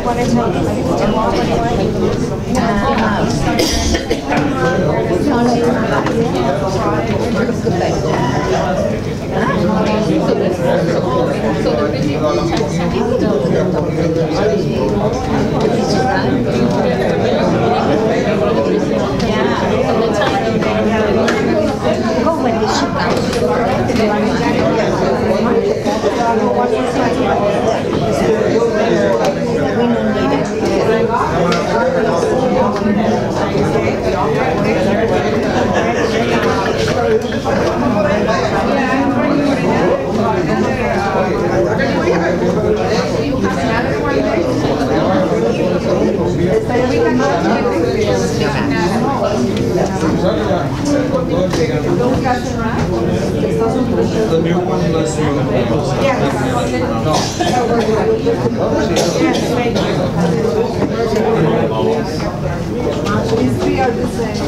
want to tell me? The new one was These three are the same.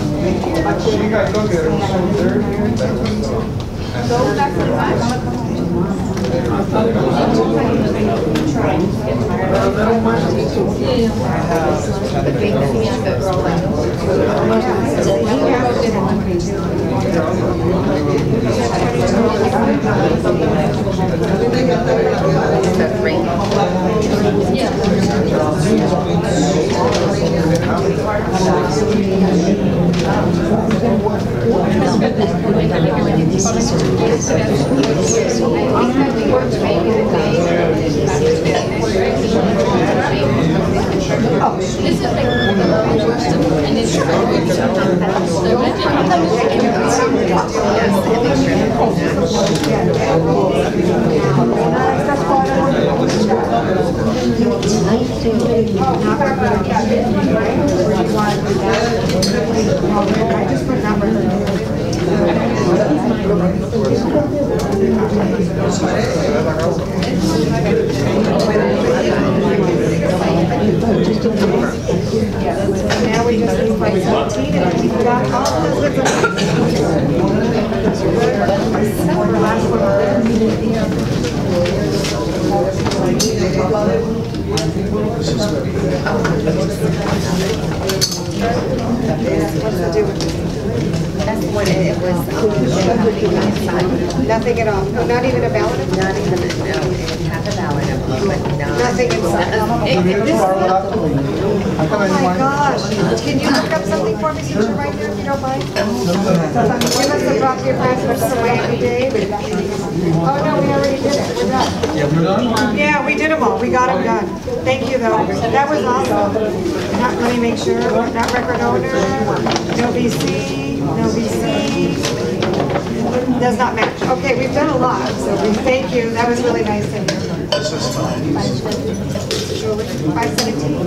I just put number. Now we just need like 17 and we got all the last one. What's to do with this? That's what it was. Nothing at all. No, not even a ballot? Not even, no, it didn't have a ballot, but no. Nothing inside. Oh my gosh. Can you look up something for me, teacher, right there, if you don't mind? Give us a drop your price for some Miami Dade. Oh no, we already did it. We're done. Yeah, we're done? Yeah, we did them all. We got them done. Thank you, though. That was awesome. Let me make sure. Not record owner. No BC. No BC. Does not match. Okay, we've done a lot, so we thank you. That was really nice to hear. 517.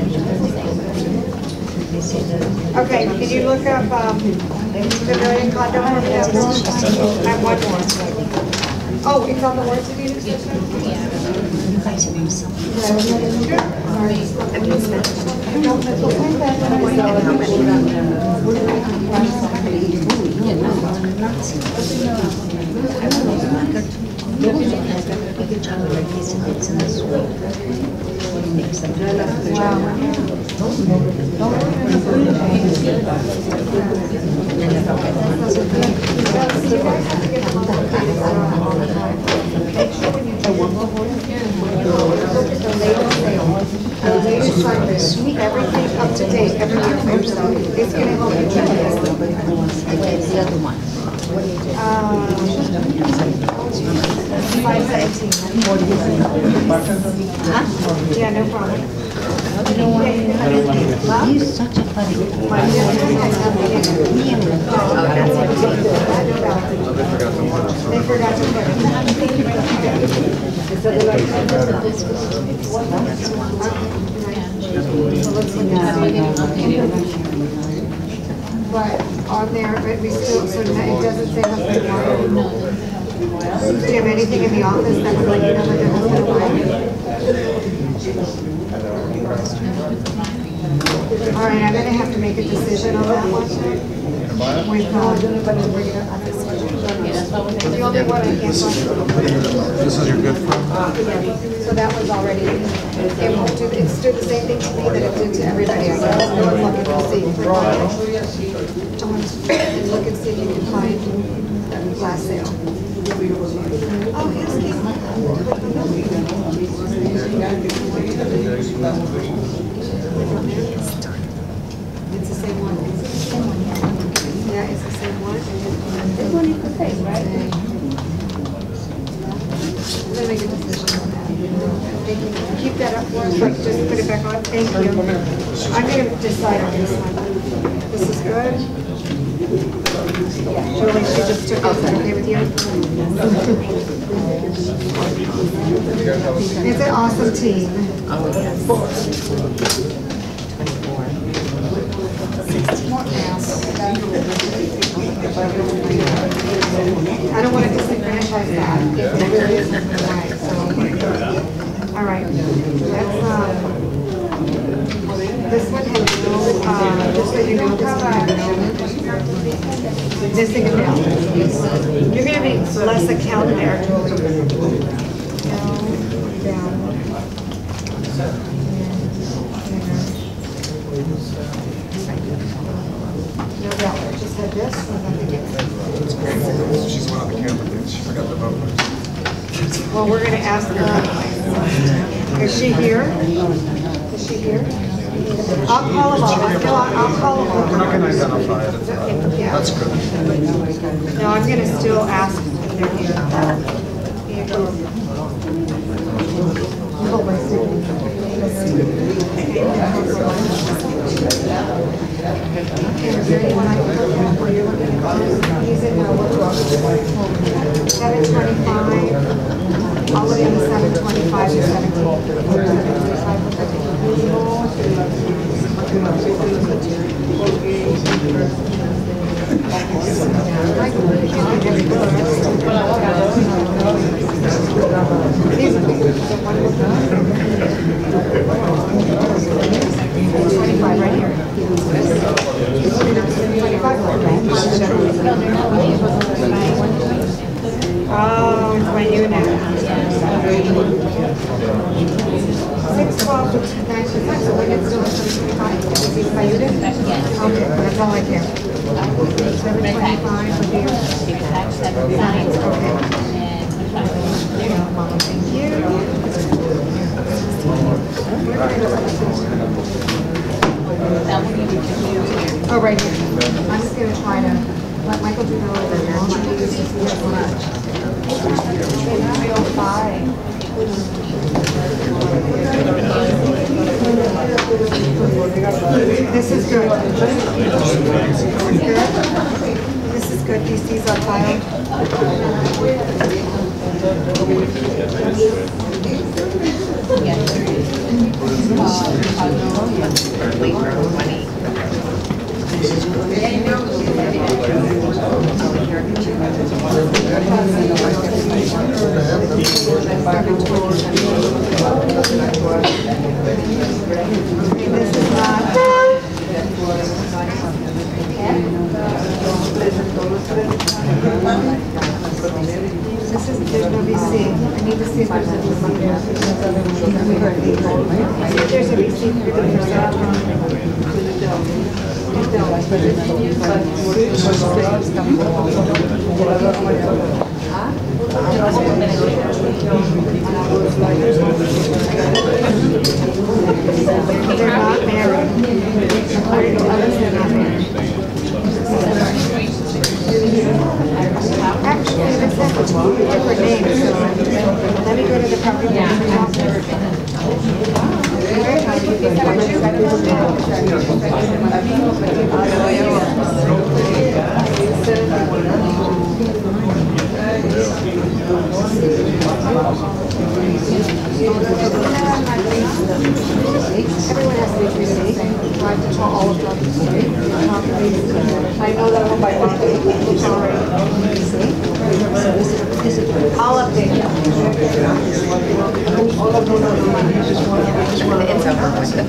Okay, can you look up Pavilion condo? I have one more. Oh, it's on the warrant to be discussed? Everything up to date, every year. It's going to help you check this. The other one. 517. Yeah, no problem. He's such a funny boy. They forgot to put but on there, but we still, so it doesn't say husband and wife. Do you have anything in the office that would let you know that they're husband and wife? All right, I'm going to have to make a decision on that one. With the only one I can't find. This is your good friend? So that was already, it won't do, it's do the same thing to me that it did to everybody else. Let's go and look and see. I want to look and see if you can find that last sale. Oh, here's It's the same one. Yeah, it's the same one. This one is the same, right? I'm gonna make a decision on that. Thank you. Keep that up for us, like just put it back on. Thank you. I'm gonna decide on this one. This is good. Julie, she just took it. Is that okay with you? It's an awesome team. Oh, yes. 24. I don't want to disenfranchise that. It really isn't right, so. All right. Let's, this one has no, just so you know, this one has missing account. You're going to be less account there. Down. No doubt, I just had this. She's one on the camera, dude. She forgot the vote. Well, we're going to ask her. Is she here? Is she here? I'll call them all. I'll call them all. We're not going to identify it. Yeah. That's good. No, I'm going to still ask if they're here. Here you go. Is there anyone I can look at for you? He's in 725. I'll look at the 725 to 25 right here. Oh, it's my unit. 612 to 295, so when it's still 725, is it my unit? Okay, that's all I care. 725 for here. Okay. Thank you. Oh, right here. I'm just going to try to let Michael do the little bit here. This is good. This is good. DC's on file. This is, there's no VC. I need to see if there's a VC there. See if there's a VC for the They're not married. According to others, they're not married. Actually, this has different names, so let me go to the property management office. Everyone has to be treated the same. I have to tell all of them. I know that one by property. Sorry. I'll update you. It's over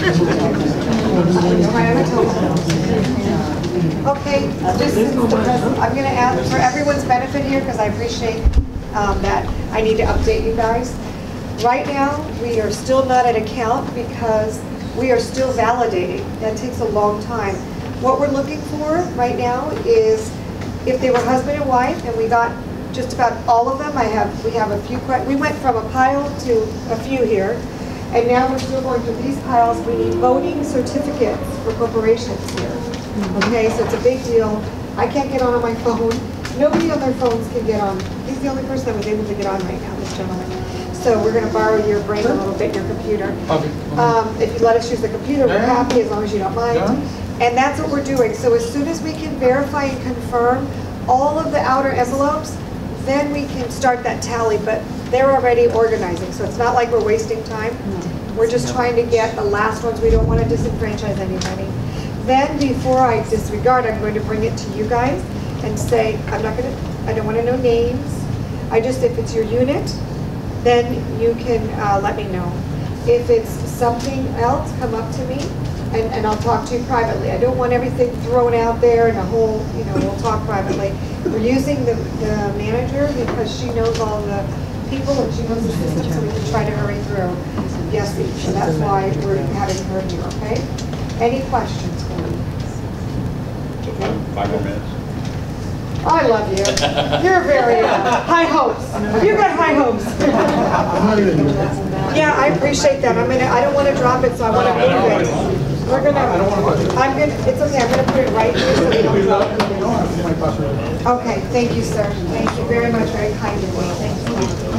with. Okay, this is the present. I'm going to add, for everyone's benefit here, because I appreciate that I need to update you guys. Right now, we are still not at account because we are still validating. That takes a long time. What we're looking for right now is if they were husband and wife, and we got just about all of them. We have a few. We went from a pile to a few here, and now we're still going through these piles. We need voting certificates for corporations here. Okay, so it's a big deal. I can't get on my phone. Nobody on their phones can get on. He's the only person that was able to get on right now, this gentleman. So we're going to borrow your brain a little bit, your computer. If you let us use the computer, we're happy as long as you don't mind. And that's what we're doing. So as soon as we can verify and confirm all of the outer envelopes, then we can start that tally. But they're already organizing, so it's not like we're wasting time. We're just trying to get the last ones. We don't want to disenfranchise anybody. Then before I disregard, I'm going to bring it to you guys and say, I don't want to know names. If it's your unit, then you can let me know. If it's something else, come up to me and I'll talk to you privately. I don't want everything thrown out there and a whole, we'll talk privately. We're using the manager because she knows all the people and she knows the system, so we can try to hurry through. Yes, so that's why we're having her here, okay? Any questions for me? 5 more minutes. I love you. You're very high hopes. You've got high hopes. Yeah, I appreciate that. I don't want to drop it, so I want to move it. It's okay. I'm gonna put it right here so we don't drop it. Okay, thank you, sir. Thank you very much. Very kind of me. Thank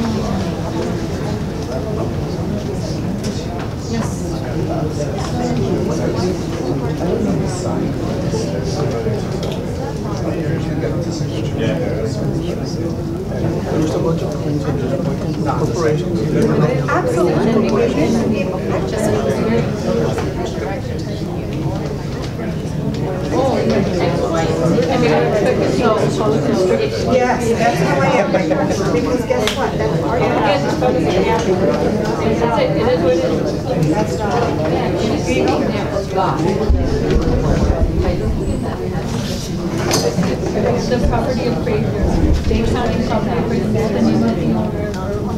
Yes, that's how I am. Because guess what? That's our The property appraiser, Dane County property appraiser, the name of the owner.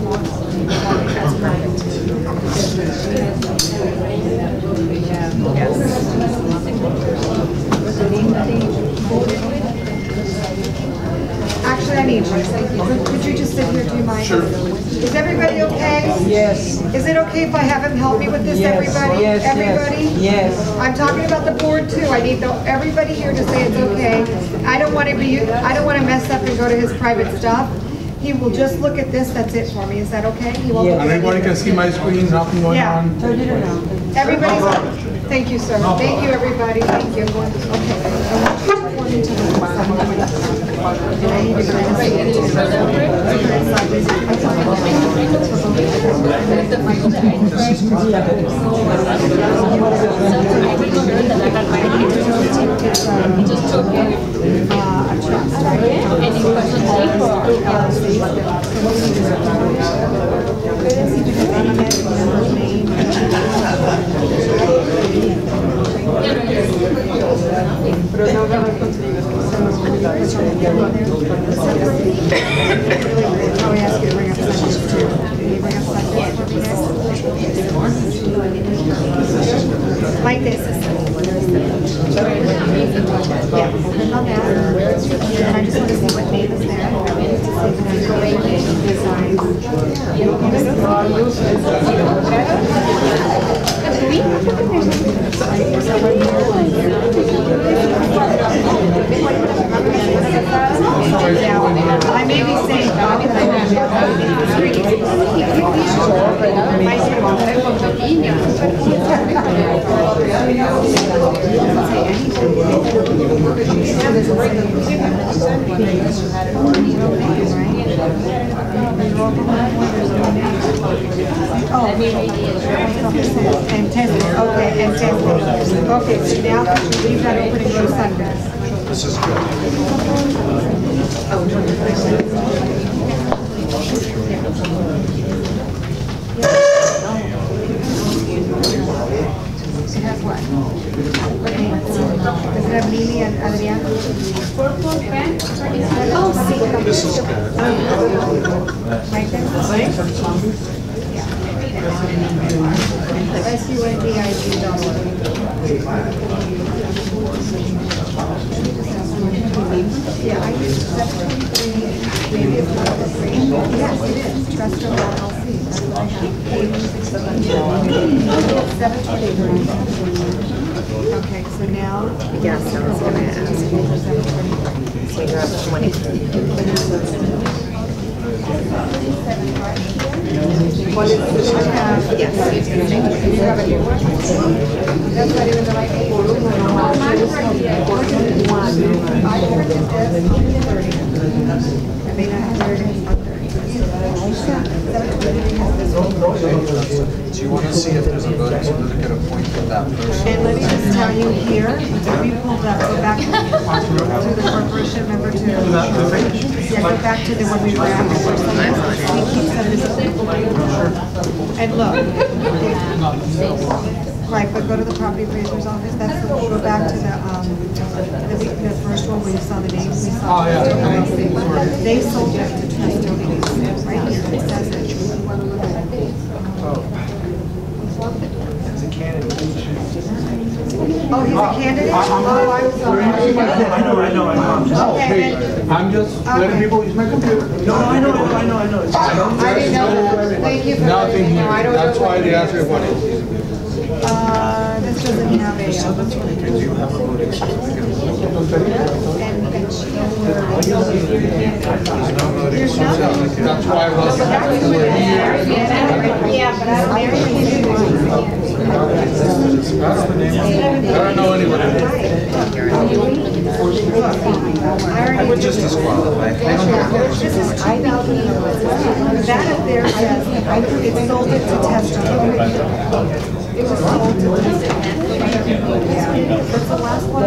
Actually, I need you. Could you just sit here, do you mind? Sure. Is everybody okay? Yes. Is it okay if I have him help me with this, Yes. everybody? Yes, yes. Everybody? Yes. I'm talking about the board too. I need everybody here to say it's okay. I don't want to mess up and go to his private stuff. He will just look at this, that's it for me. Is that okay? He won't look And at everybody can see my screen, nothing going Yeah. on. Everybody's, thank you, sir. Thank you, everybody. Thank you. Like this. Yeah, and on that. And I just want to see what name is there. I may be saying and testing. Okay, and testing. Okay, so now you leave that open and go to Sundance. This is good. It has what? Does it have Lily and Adriana? Oh, see. This is good. Right there? Yeah. Yeah, I use 723, maybe it's not the same. Yes, it is, Trust LLC, that's what I have. 723. Okay, so now. Yes, I was gonna ask. So you're up 20. What is this I have? Yes. You have a new one? That's not even the right age. Mine's right here. I printed this on the 30th. I may not have 30 on 30. Do you want to see if there's a voting certificate appointed that person? And let me just tell you here, we pulled up, go back to the corporation member two. Yeah, go back to the one we were at before. We keep sending this. And look. Right, but go to the property appraiser's office, that's the, go back to the first one where you saw the names, we saw. Oh, yeah. They sold it to Trust Donations, right here, it says it. It's a candidate. Oh, he's a candidate? Oh, I was sorry. I know. Hey, I'm just letting people use my computer. No, I know. I didn't know that. Thank you for letting Nothing me know. here. I don't know. That's why they asked me what it is. This doesn't have a. Do you have a voting certificate? And There's no voting certificate. That's why I was. yeah, but I don't I don't know anyone. I would just disqualify. This is 2,000. That up there says, it sold it to Tesla. It was sold to Tesla. What's the last one?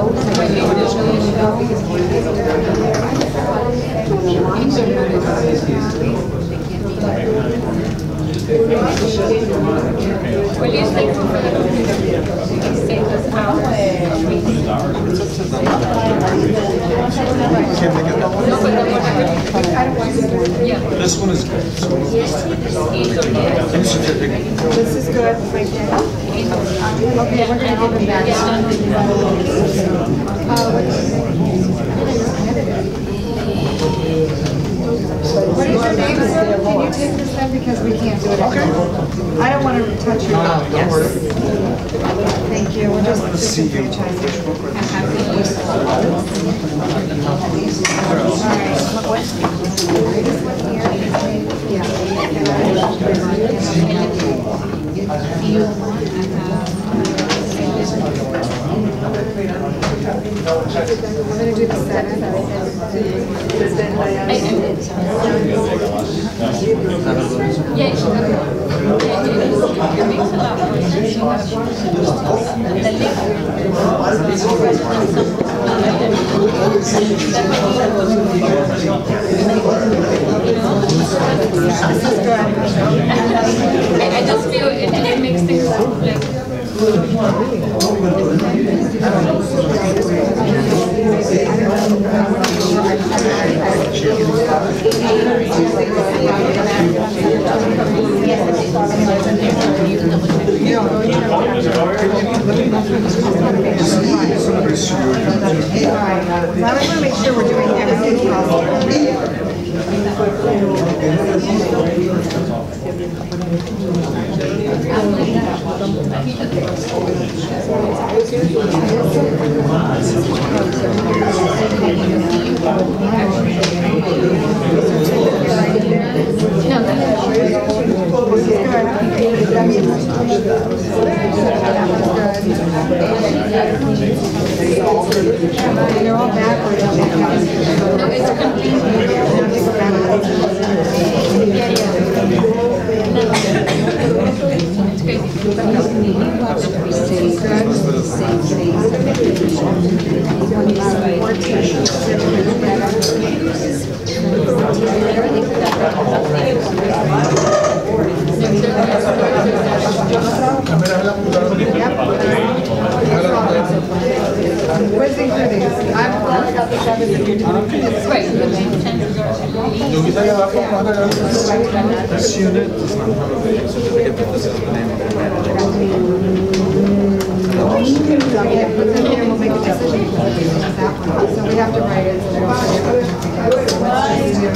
Will you stay for the take us out? This one is good. Certificate. This is good, right there. Okay, we're gonna give him back. What is your name, sir? Can you take this then, because we can't do it. Okay. I don't want to touch your. Don't worry. Thank you, we're just disenfranchising. All right. This one here. I'm gonna do the 7. I just feel it makes things like. I want to make sure we're doing everything possible. You're all backwards. No, it's completely. Where's the including? I'm Right, so the main chances are. Yogita ya abajo, baja ya. This unit does not have a value certificate, but this is the name of the manager. Okay, put them here, we'll make a decision. That one. So we have to write it. So let's just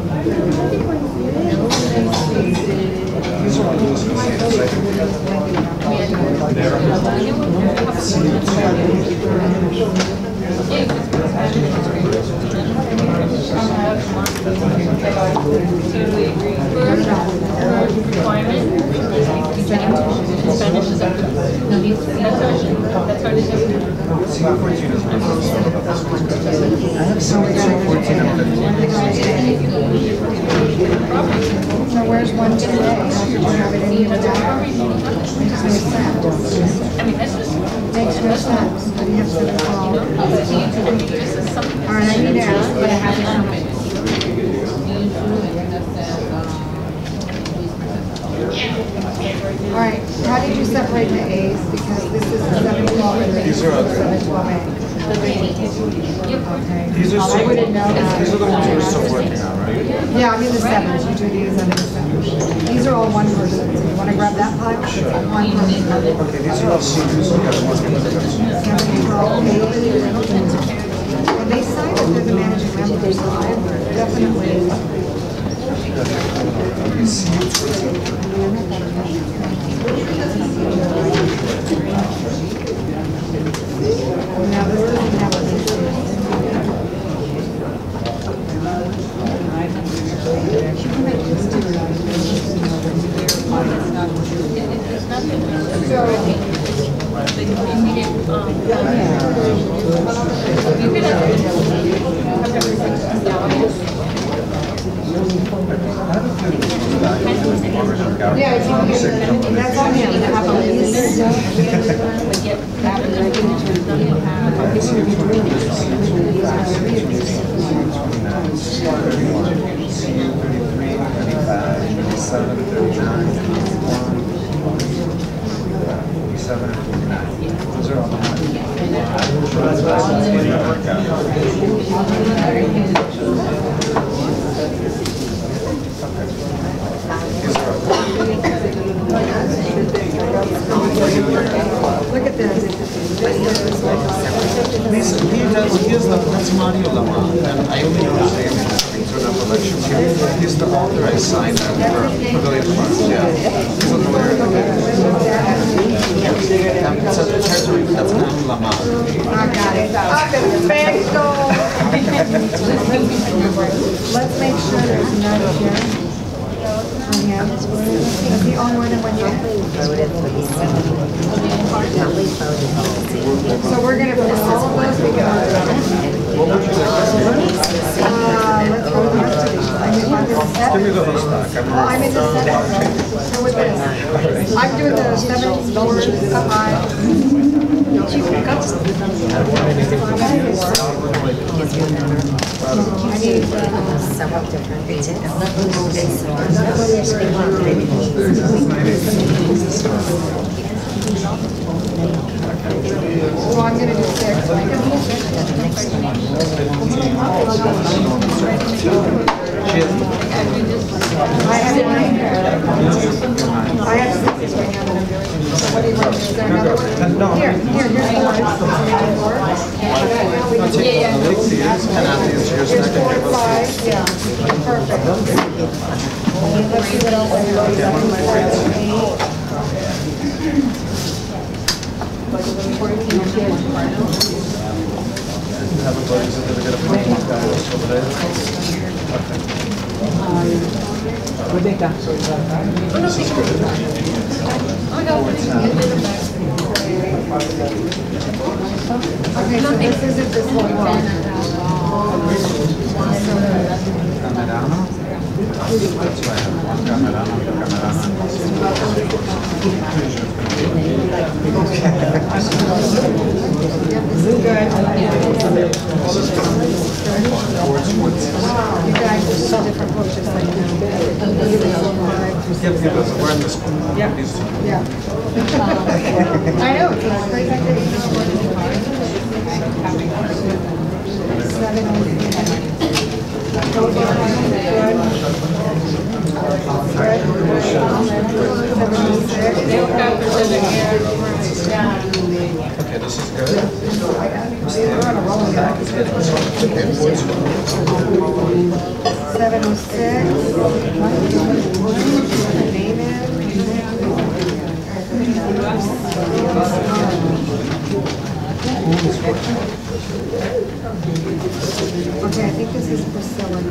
Spanish is up to that's hard to do. So where's 1, 2, A? Do you have it in here now? Makes no sense. I mean, that's just. Makes no sense. But you have to call. All right, I need to ask, but I have All right, how did you separate the A's? Because this is 712 and this is 712A. These are I wouldn't know that. These are the ones we're still working on, right? Yeah, I'm in the 7s. You do these under the 7s. These are all one person. So you want to grab that pile? One person. Okay, these are all seniors. So yeah, let's get those. 712A. Well, they signed it. They're the managing member, so I definitely. Now this doesn't have a Yeah, it's on here. That's on him. Look at this. That's Mario Lama, and I only understand that return of election. He's the authorized signer for Pavilion Funds, yeah. He's a lawyer. It's at the treasury, that's Nam Lama. I got it. Perfecto. Let's make sure there's none here. On him. Is he on more than 1 year? So we're going to put all of those together. Let's go to the rest of these. I'm in the seven. I'm in the 7. So with this. I'm doing the 7 boards up high. I need several different so I'm going to do 6. I have 9 here. I have 6 right now that I'm doing. So what do you want? Is there another one? Here's the one. Here's 4 and 5. Yeah. Perfect. Let's see what else I Have a voting certificate of appointment over there. Okay, so this isn't this one. Camerano. That's why I have one Camerano, This is good. You guys are so different coaches right now. We're in this one. Yeah. Yeah. I know, it's a great activity. Okay, this is good. 706. Name Okay, I think this is Priscilla.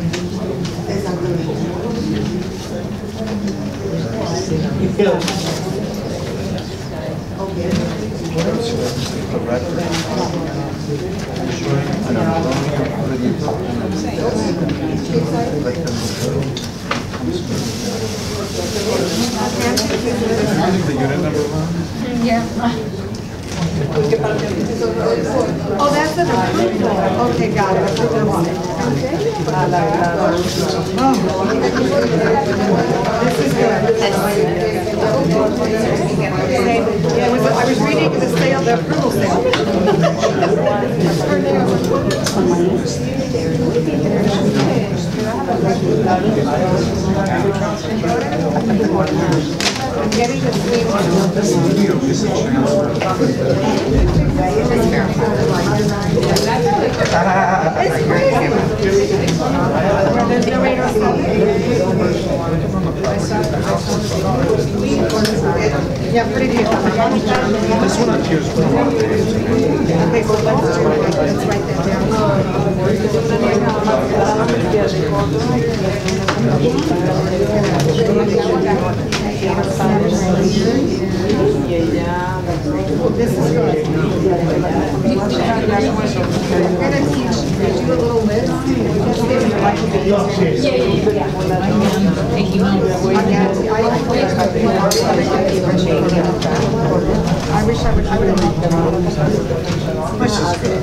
Oh, that's an approval. Okay, got it. This is good. I was reading the sale, the approval sale. I'm getting the sweet one. It's crazy. There's no way to stop it. Yeah, pretty deal. This one up here is pretty Okay, so let's do it. Let's write that This is good. I'm gonna teach you a little list. I wish I would have This is good.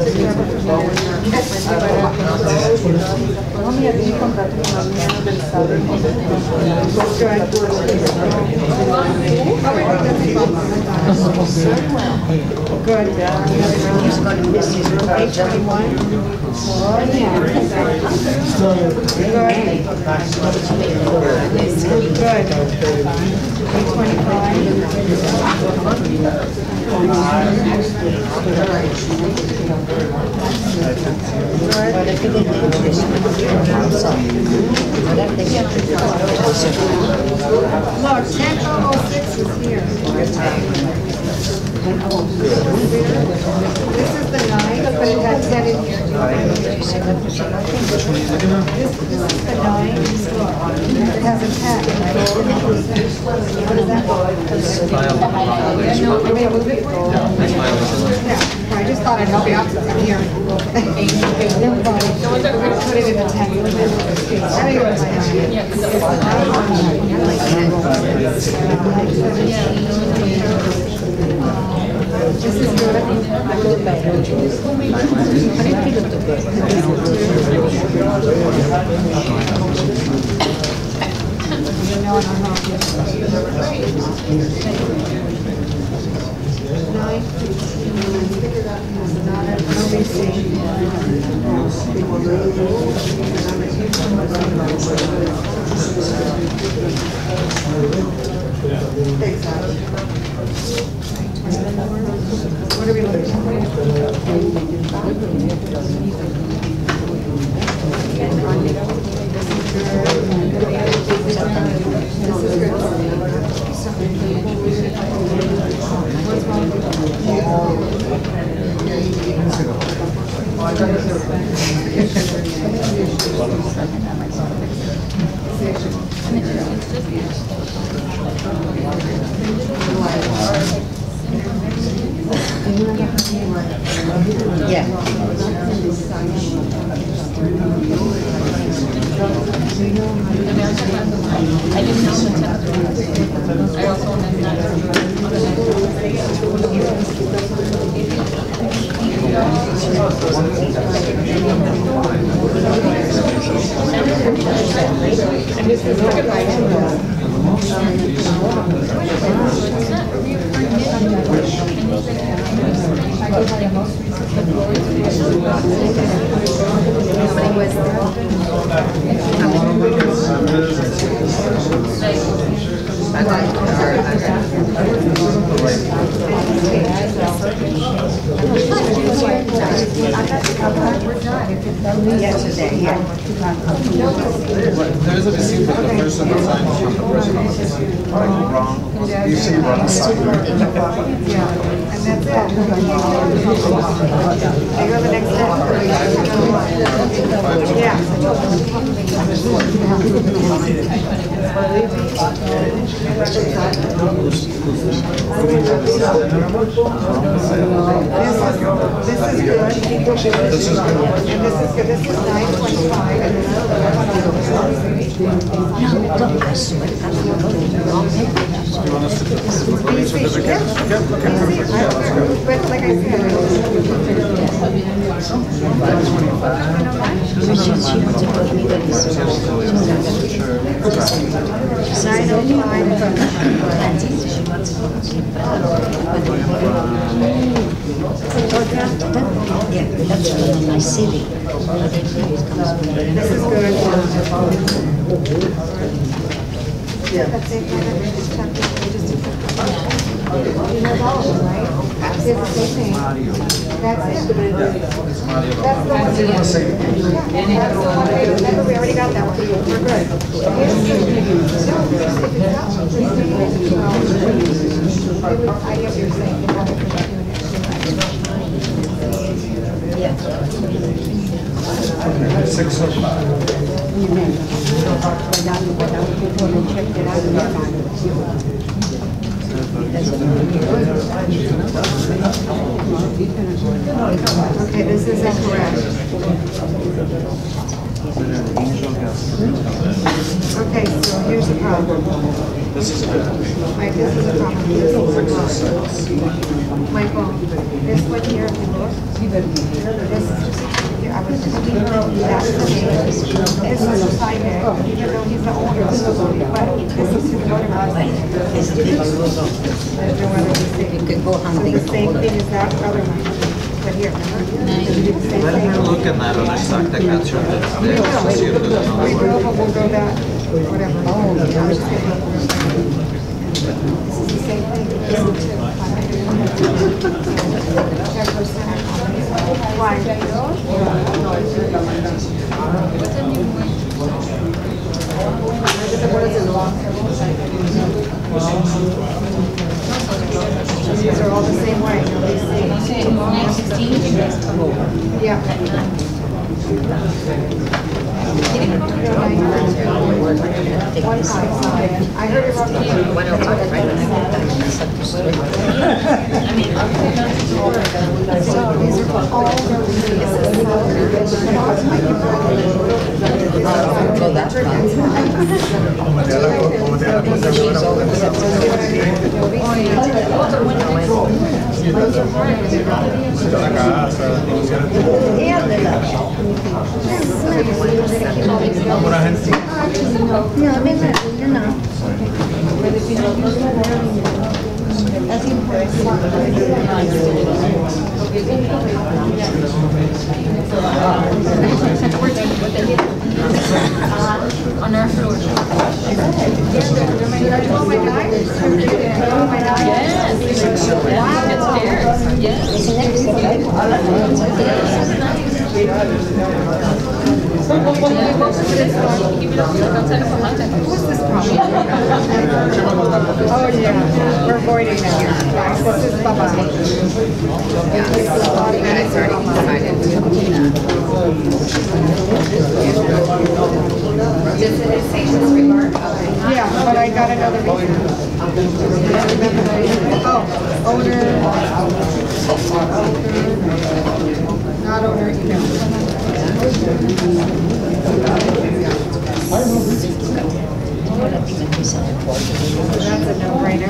Good. He's going to miss his 821. Good. 825. Look, 1006 is here. This is the 9, but it has 10 in here. This is the 9. It has a 10. What is that? You want me to move it for you? Yeah. I just thought I'd help you out since I'm here. Put it in the 10. I think it was my 9. This is good. What are we looking Yeah. I didn't know the temperature. I also wanted your most recent Glory to Nobody was yesterday, yeah. There's a receipt for the person who signed from the person on the receipt. Like wrong. You see wrong sign. And that's it. They go the next step. Yeah. This is good. And this is good. This is 925. No, look, I swear to God, I'm voting for all papers. You want us to do this? Voting certificate? But like I said, She wants to vote me with this. 905. Yeah, that's from my city. This is good. That's it. You know all of them, right? It's the same thing. That's it. That's the one. Yeah, that's the one. Remember, we already got that one. We're good. I guess you're saying. Yeah. 605. Okay, this is incorrect. Okay, so here's the problem. This is good. Right, this is the problem. This is the problem. Michael, this one here, if you look, this is here, I was just reading that's the name. This is the sign there, even though he's the owner, but this is his voter license. You could go hunting. The same thing as that other one. But here, remember? Let me look at that on exacta canción de We will, but we'll go back, whatever. I was just kidding. This is the same thing. This is two. 10%. Why? These are all the same way. Yeah. I heard it wrong. 105, right? So these are all on our floor. Oh my God. Oh my God. Yes. It's theirs. Yes. What's this problem? Oh yeah, we're avoiding that. This is bye-bye. Yeah, it's already decided. Does it say disregard? Yeah, but I got another reason. Oh, owner. Not owner, email. That's a no-brainer.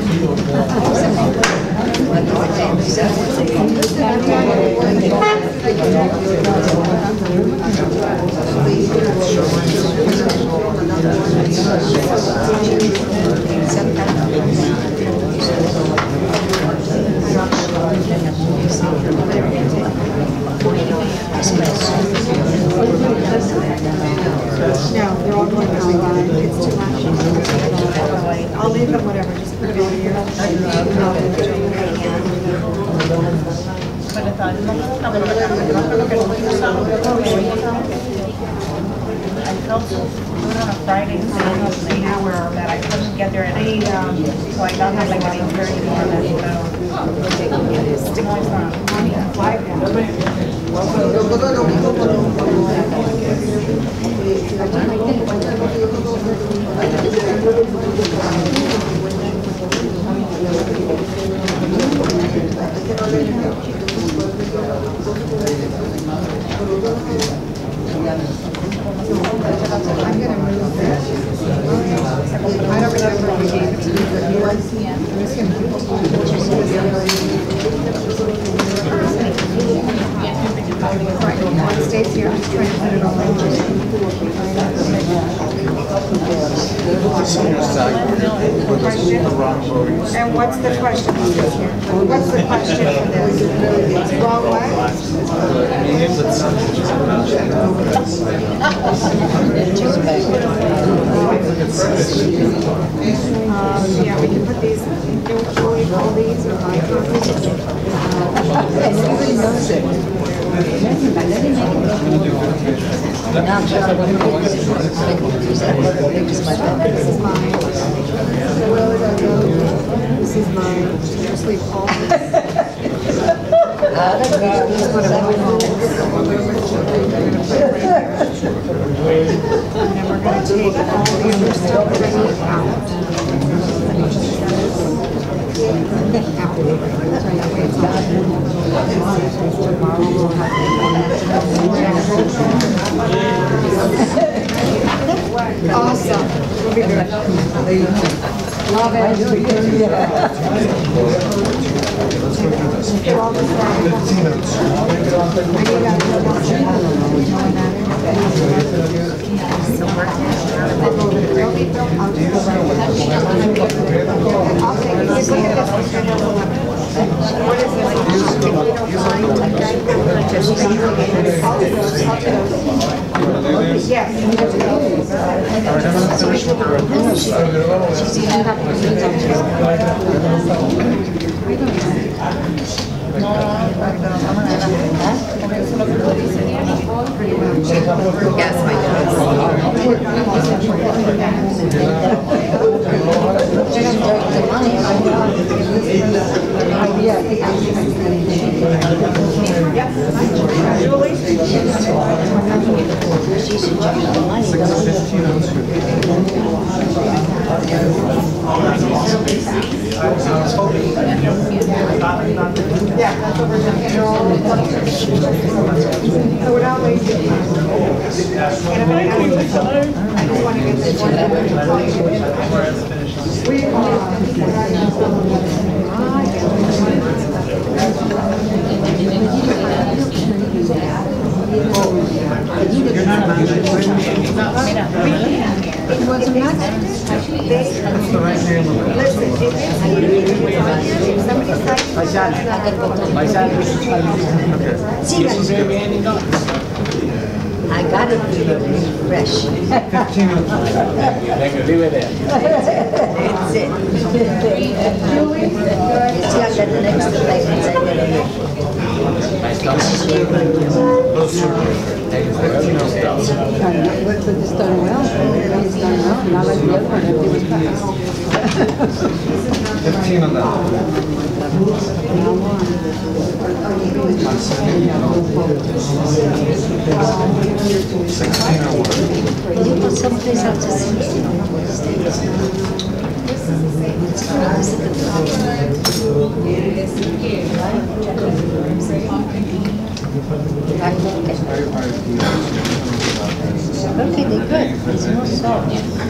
I felt so good on a Friday, so it was an hour that I couldn't get there at 8, so I got there like at 8:30 or I'm gonna move this. I don't remember if we gave it to you, but you want to see it. I'm just gonna give it to you. Right, it stays here, I'm just trying to put it all Question? And what's the question? What's the question for this? Wrong yeah, we can put these, do we call these or high copies? Everybody knows it. This is mine. This is mine. Just leave all this. And then we're going to take all the other stuff out. Tomorrow we'll have awesome. We'll be good. Love it. Yes, my yeah, that's what we're doing. So we're not wasting time. And I just want to get this one. It was not. Listen, if somebody I got it fresh. 15 Leave it there. That's it. It's not that the next place is But it's done well. It's done well. Not like the other one. It was fast. 15 on that. You put someplace else to 16 on the States. Okay, they're good. There's more salt.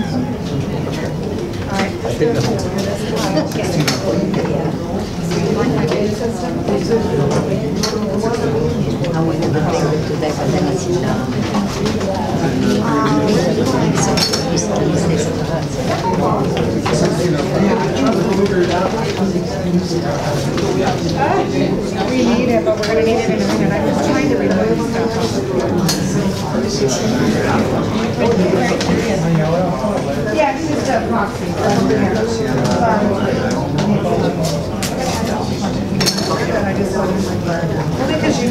We need it, but we're going to need it in a minute. I'm just trying to remove stuff. Yeah, it's just a proxy. Only because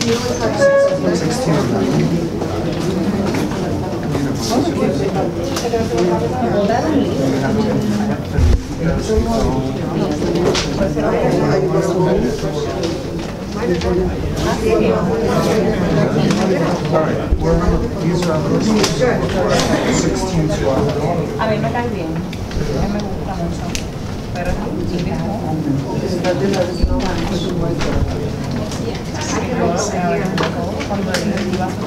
These are others. 16 12. A mí me cae bien. A mí me gusta mucho. Pero sí, cuando iba a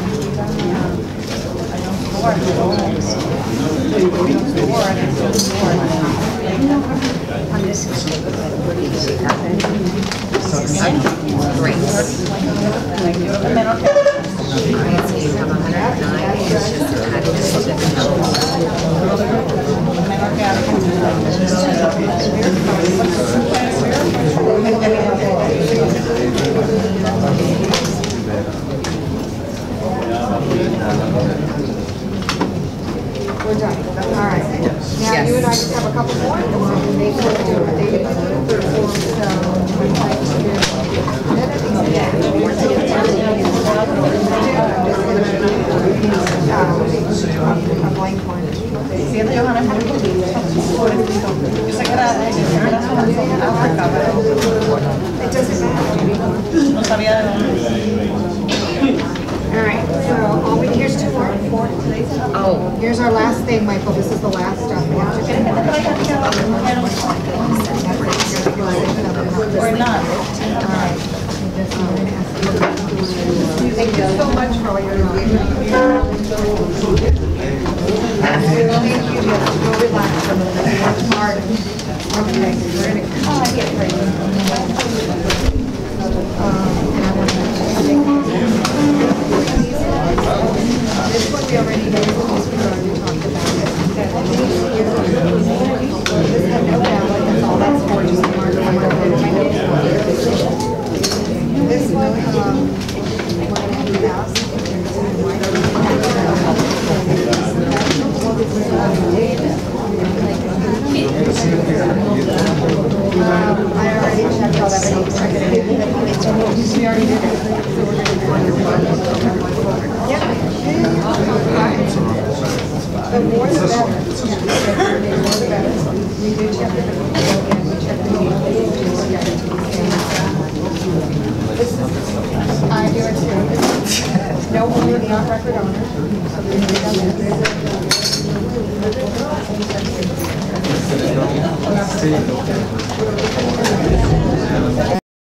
We're done. All right. Now you and I just have a couple more. And they will do it. They usually do the third form, so I'm trying to do it. Then I think a blank one. Siento Johanna es muy pobrecito. Yo sé que era África, pero It doesn't matter. no sabía de dónde. All right, so here's two more. Oh. Here's our last thing, Michael. This is the last stuff we have to ¿Quieres que te traiga a ti do. or not? Thank you so much for all your review. Thank you. Go relax. Work hard. Okay, we're gonna. Oh, I get ready. And I want this one we already did. This we already talked about it. This had no ballot. That's all that's for. Just mark this one, we're gonna do that. I already checked all that. We already did it. So we're gonna do Yep. The more the better. The more the better. We do check it. And we check I do it too. No one is not record owner. So there's